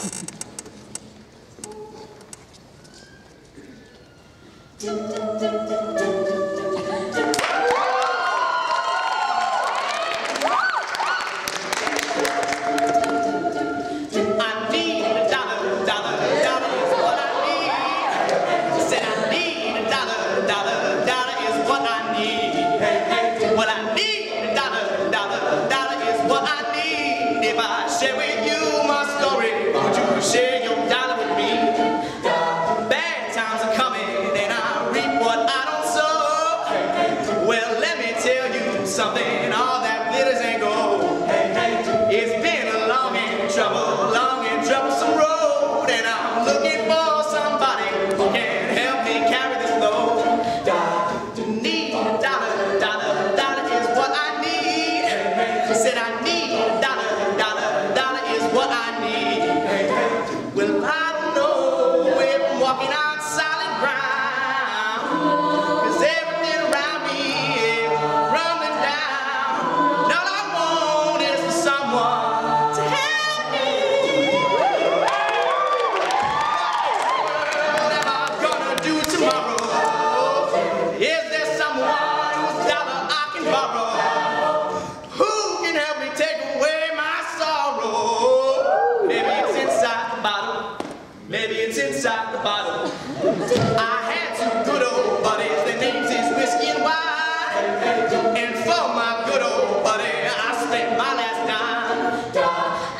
Something, all that glitters ain't gold. It's been a long and troublesome road, and I'm looking for somebody who can help me carry this load. Need a dollar is what I need. Said I need a dollar is what I need. Well, I don't know if I'm walking on solid ground, 'cause everything around me is crumbling down. All I want is for someone to help me. What am I gonna do tomorrow? Is there someone whose dollar I can borrow? Who can help me take away my sorrow? Maybe it's inside the bottle. Maybe it's inside the bottle. I had two good old buddies. Their names is Whiskey and Wine. And for my good old buddy, I spent my last dime